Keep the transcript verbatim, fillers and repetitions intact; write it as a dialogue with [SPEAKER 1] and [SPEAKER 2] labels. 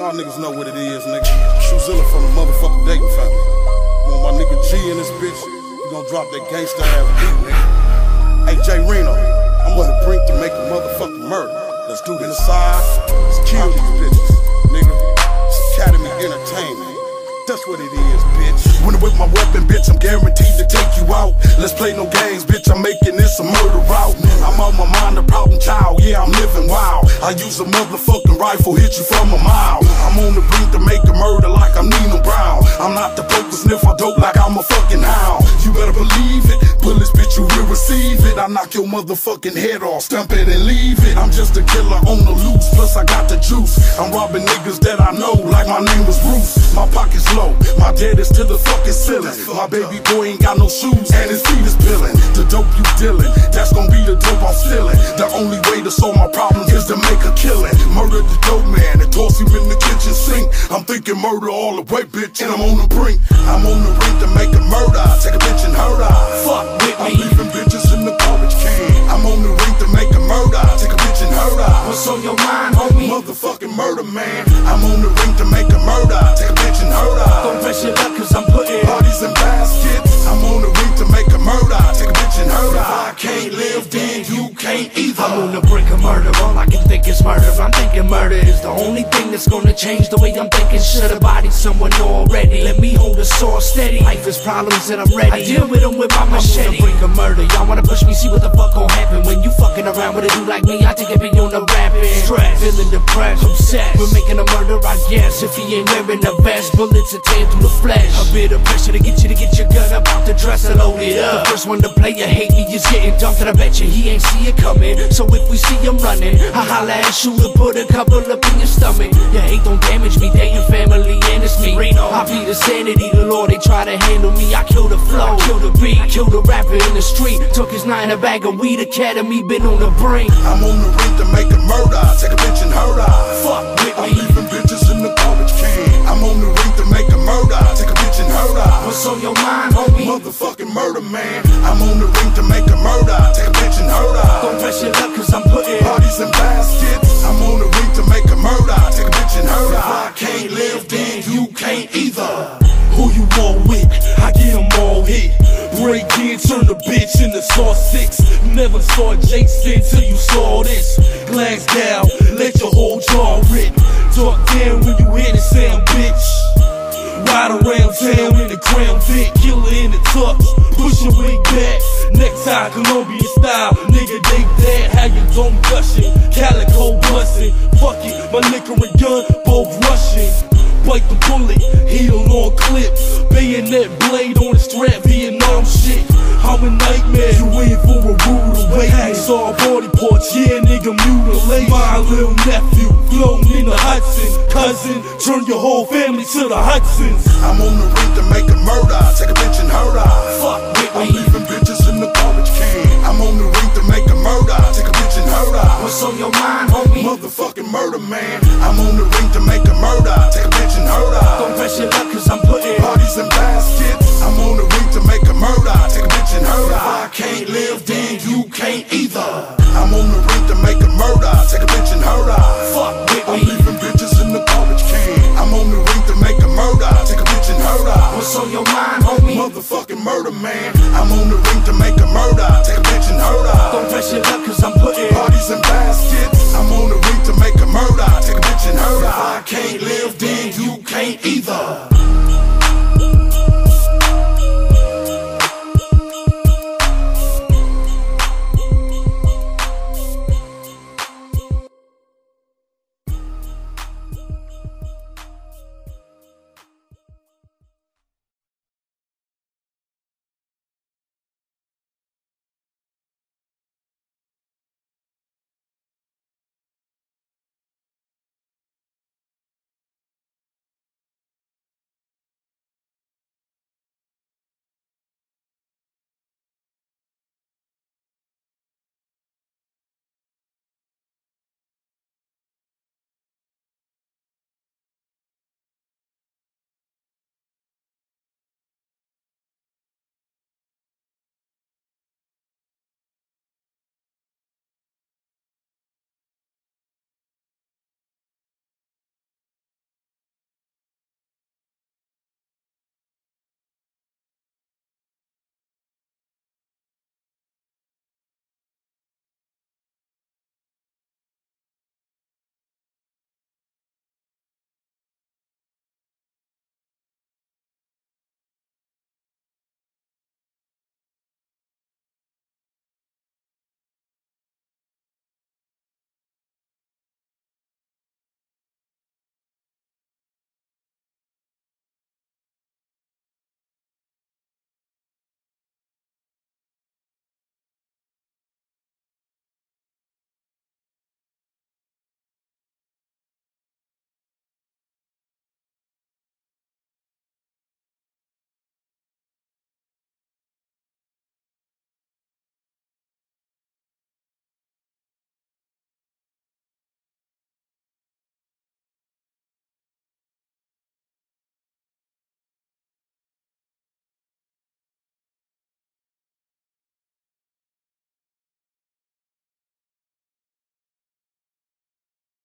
[SPEAKER 1] Y'all niggas know what it is, nigga. Shoezilla from the motherfucking Dayton family. Want my nigga G in this bitch, you gon' drop that gangsta ass beat, nigga. Hey, J Reno, I'm on the brink to make a motherfucking murder. Let's do this. Inside, let's kill these bitches, nigga. It's Academy Entertainment. That's what it is, bitch. When I'm with my weapon, bitch, I'm guaranteed to take you out. Let's play no games, bitch, I'm making this a murder route. I'm on my mind, a problem child, yeah, I'm living wild. I use a motherfucking rifle, hit you from a mile. I'm on the brink to make a murder like I'm Nino Brown. I'm not the poker sniffer dope like I'm a fucking hound. You better believe it, bullets, bitch, you will receive it. I knock your motherfucking head off, stump it and leave it. I'm just a killer on the loose, plus I got the juice. I'm robbing niggas that I know like my name was Bruce. My pocket's low, my debt is to the fucking ceiling. My baby boy ain't got no shoes and his feet is peeling. The dope you dealing, that's gonna be the dope I'm stealing. The only way to solve my problems is to make a killing. Murder the dope man and toss him in the kitchen sink. I'm thinking murder all the way, bitch, and I'm on the brink. I'm on the brink to make a murder. Take a bitch and hurt her. Fuck with me. I'm leaving bitches in the garbage can. I'm on the brink to make a murder. Take a bitch and hurt her.
[SPEAKER 2] What's on your mind, homie?
[SPEAKER 1] Motherfucking murder, man. I'm on the brink to make a murder. Take a bitch and hurt her.
[SPEAKER 2] Don't press your luck, cause I'm putting
[SPEAKER 1] parties in baskets. I'm on the brink to make a murder. Take a bitch and hurt her. If I can't live, then you can't either.
[SPEAKER 2] I'm on the brink of murder, all I can think is murder. I'm thinking murder is the only thing that's gonna change the way I'm thinking. Should've bodied someone already. Let me hold the sword steady. Life is problems and I'm ready. I deal with them with my machete. I'm on the brink of murder, y'all wanna push me, see what the fuck gon' happen. When you fucking around with a dude like me, I take it be on the rapping. Stress, feeling depressed, obsessed. We're making a murder, I guess. If he ain't wearing a vest, bullets are tearing through the flesh. A bit of pressure to get you to get your gun up out the dresser, load it up. The first one to play you hate me is getting dumped, and I bet you he ain't see it coming. So if we see him running, I holla at you and put a couple up in your stomach. Your hate don't damage me, they and family and it's me. Reno, I be the sanity, the Lord, they try to handle me. I kill the flow, I kill the beat, I kill the rapper in the street. Took his nine a bag of weed, Academy been on the brink.
[SPEAKER 1] I'm on the brink to make a murder. Take a bitch and hurt her.
[SPEAKER 2] Fuck with me.
[SPEAKER 1] I'm leaving bitches in the garbage can. I'm on the brink to make a murder. Take a bitch and hurt her.
[SPEAKER 2] What's on your mind, homie?
[SPEAKER 1] Motherfucking murder, man. I'm on the brink to make a murder. Take a bitch and hurt her.
[SPEAKER 2] Don't press your luck, cause I'm putting
[SPEAKER 1] parties in baskets. I'm on the brink to make a murder. Take a bitch and hurt her. If I can't live, then you can't either.
[SPEAKER 3] Who you want with? I get them all hit. Break in, turn the bitch into Saw six. You never saw Jason till you saw this. Glass down, let your whole jaw rip. Talk down when you hear the sound, bitch. Ride around town in the Crown Vic, killer in the tux, push your wig back. Necktie, Colombian style, nigga they dead. How you dome gushing, calico busting. Fuck it, my liquor and gun, both rushing. Bite the bullet, heel on clip. Bayonet blade on the strap, Vietnam shit. I'm a nightmare, you in for a rude awakening. Saw a body parts, yeah nigga mutilate. My little nephew, flown in the Hudson. Cousin, turn your whole family to the Hudsons.
[SPEAKER 1] I'm on the brink to make a murder. Take a bitch and hurt her.
[SPEAKER 2] fuck with
[SPEAKER 1] I'm
[SPEAKER 2] me.
[SPEAKER 1] leaving bitches in the garbage can. I'm on the brink to make a murder. Take a bitch and hurt her.
[SPEAKER 2] What's on your mind, homie?
[SPEAKER 1] Motherfucking murder, man. I'm on the brink to make a murder. Take a bitch and hurt her.
[SPEAKER 2] Don't press your luck, cause I'm putting
[SPEAKER 1] parties in baskets. I'm on the brink to make a murder. Take a bitch and hurt her. If I can't live, then you can't either. I'm on the brink to make a murder. Take a bitch and hurt her.
[SPEAKER 2] fuck with
[SPEAKER 1] I'm
[SPEAKER 2] me.
[SPEAKER 1] leaving bitches in the garbage can. I'm on the brink to make a murder. Take a bitch and hurt her.
[SPEAKER 2] What's on your mind, homie?
[SPEAKER 1] Motherfucking murder, man. I'm on the brink to make a murder. Take a bitch and hurt her.
[SPEAKER 2] Don't press your luck, cause I'm putting
[SPEAKER 1] parties in baskets.